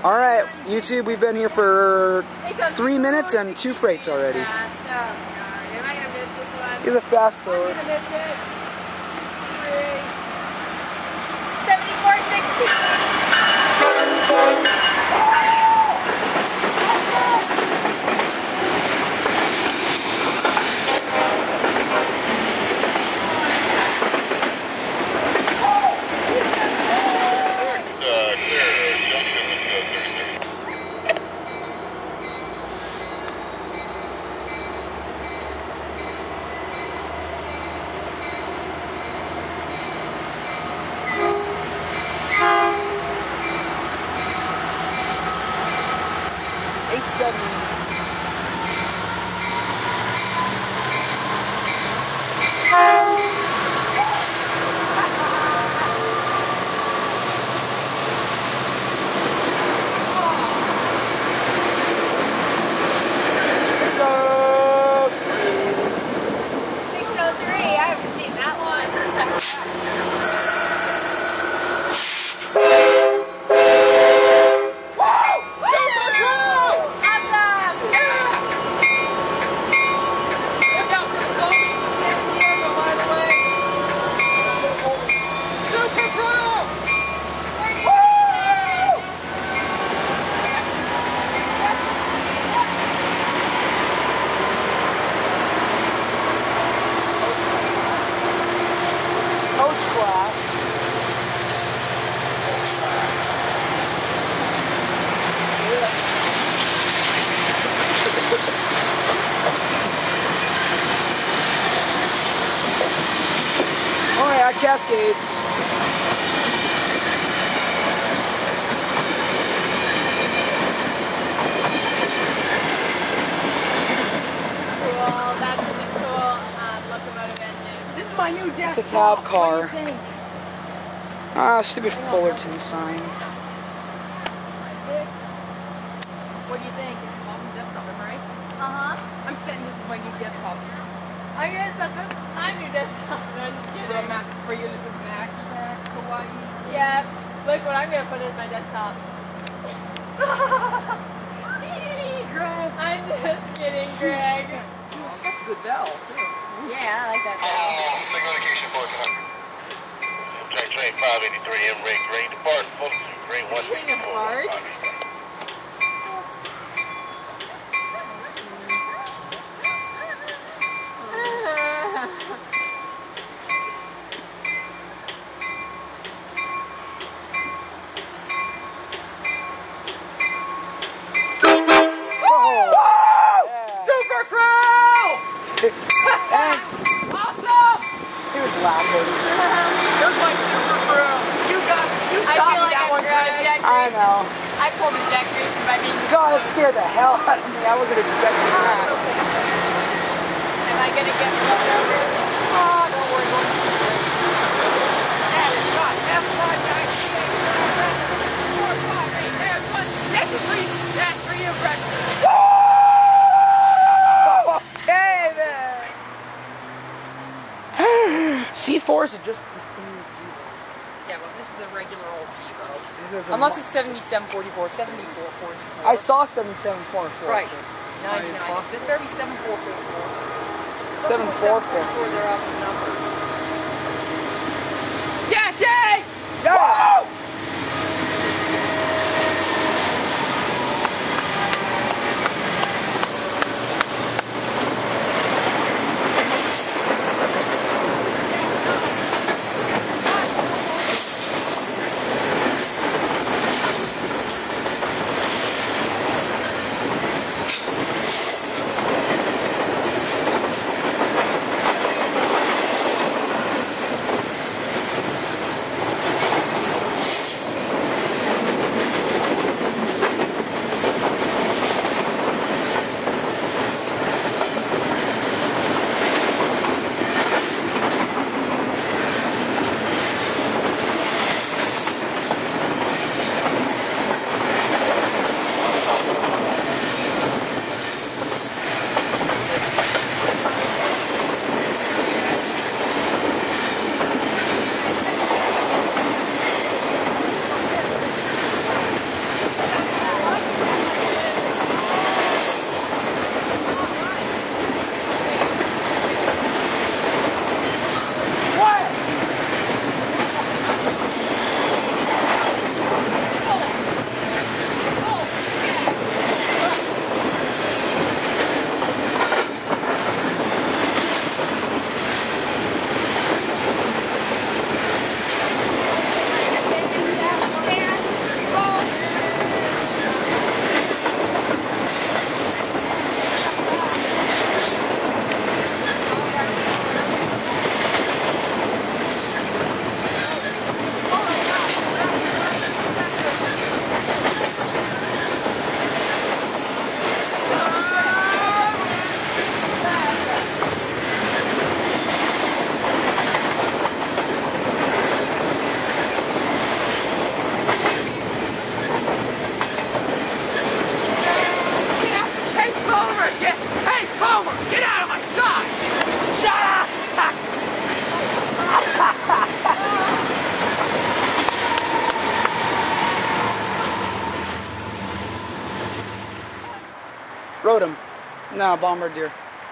Alright, YouTube, we've been here for 3 minutes and 2 freights already. He's a fast forward. 74.16. Cascades. Cool, that's a cool locomotive engine. This is my new desktop. It's a cab car. What do you think? Ah, stupid Fullerton sign. What do you think? It's an awesome desktop, am I right? Uh-huh. I'm setting this as my new desktop. I'm gonna set this my new desktop. No, I'm just kidding. For you to put Mac, Hawaii. Yeah. Look what I'm gonna put as my desktop. Greg. I'm just kidding, Greg. That's a good bell, too. Yeah, I like that bell. Signal indication for train 583 M rate grade depart Fullerton grade 164. Thanks. Awesome! He was laughing. That was my super crew. You taught me that one, Jack. I know. I pulled a Jack Grayson by being God, that scared the hell out of me. I wasn't expecting that. Am I gonna get blown over? Oh, don't worry, don't worry. That is not F1 That's a 3 impression. C4s are just the same as Evo. Yeah, but this is a regular old Evo. Unless it's 7744, 7444. I saw 7744. Right. 99. This better be 7444. 7444. They're off the number. Dash A! Whoa! Rode him. No, bombardier.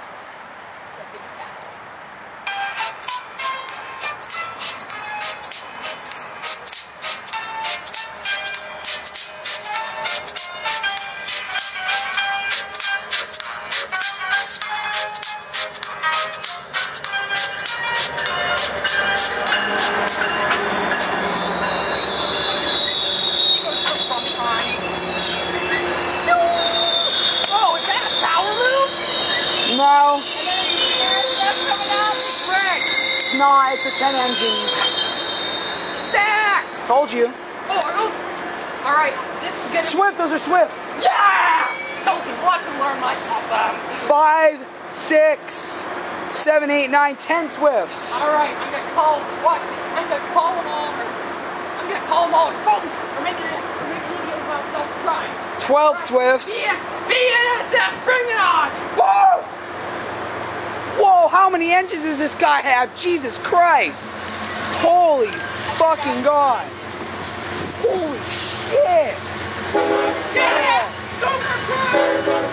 No. No, it's a 10 engine. Stacks! Told you. Oh, are those? All right, this is gonna. Swift, those are Swifts. Yeah! Chelsea, watch and learn my awesome. 5, 6, 7, 8, 9, 10 Swifts. All right, I'm gonna call. Watch this. I'm gonna call them all. I'm gonna call them all. We're making it. We're making it about self-trying. 12 Swifts. Yeah, BNSF, bring it on! Whoa! Whoa, how many engines does this guy have? Jesus Christ! Holy fucking God! Holy shit! Yeah! Super cool!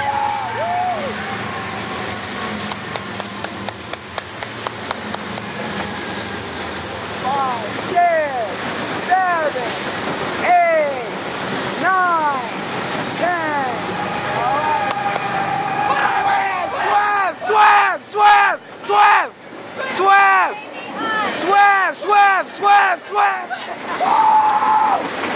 5, 6, 7, 8, 9, 10. Swab! Swab! Swab! Swab! Swab! Swab! Swab! Swab! Whoa!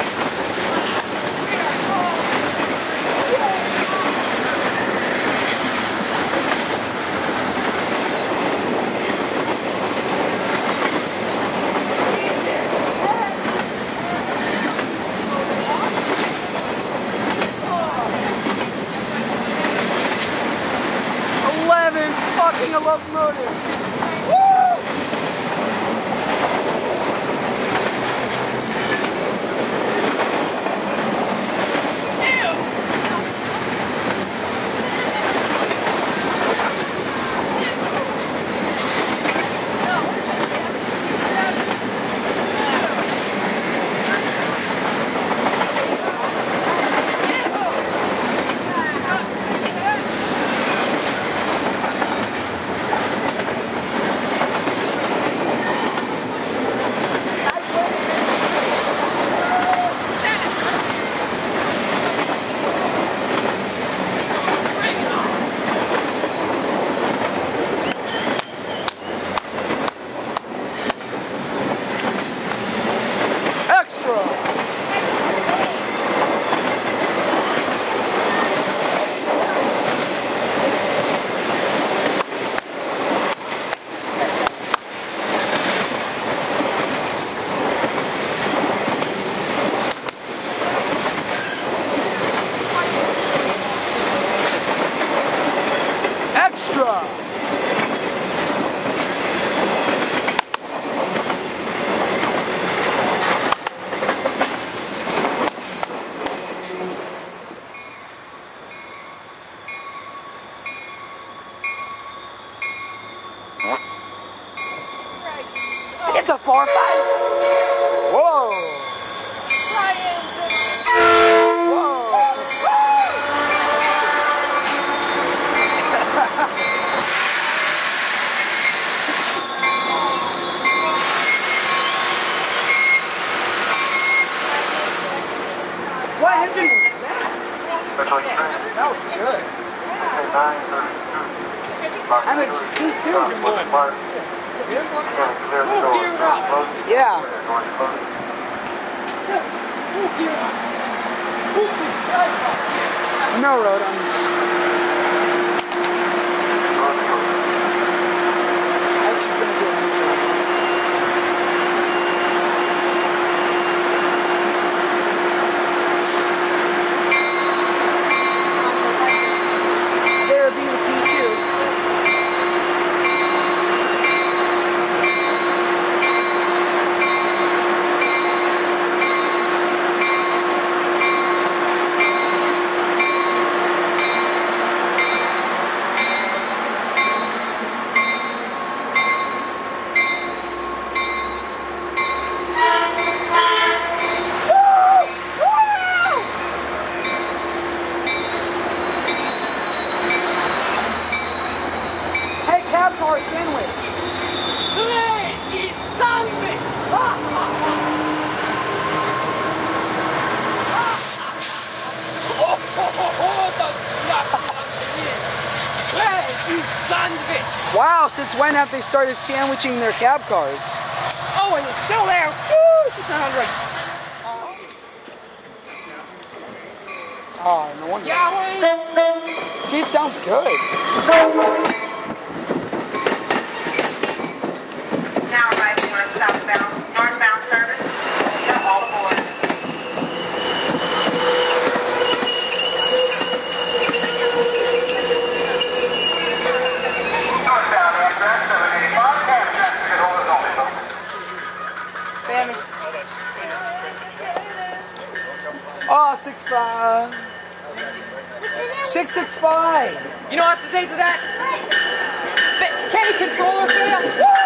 11 fucking locomotives! Woo! It's a 4-5. Whoa. Whoa. What engine was that? That was good. I'm a T2. Yeah. No rodents. I think she's gonna do an intro. There be the P2. Wow, since when have they started sandwiching their cab cars? Oh, and it's still there. Woo, 600. Oh, no wonder. Yahweh! See, it sounds good. Now arriving on northbound service. Yeah, all aboard. Northbound Amtrak 785, Amtrak ticket holders only, folks. Oh, 6'5". 665. You know what I have to say to that? Can the controller fail? Woo!